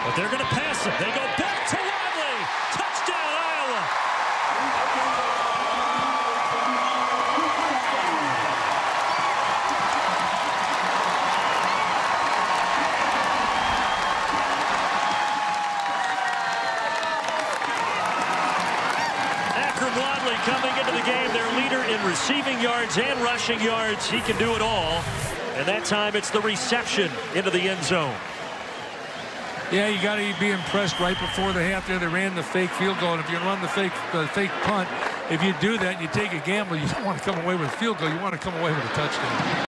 But they're going to pass him. They go back to Wadley. Touchdown, Iowa. Akrum Wadley coming into the game, their leader in receiving yards and rushing yards. He can do it all. And that time it's the reception into the end zone. Yeah, you got to be impressed right before the half there. They ran the fake field goal. And if you run the fake punt, if you do that and you take a gamble, you don't want to come away with a field goal. You want to come away with a touchdown.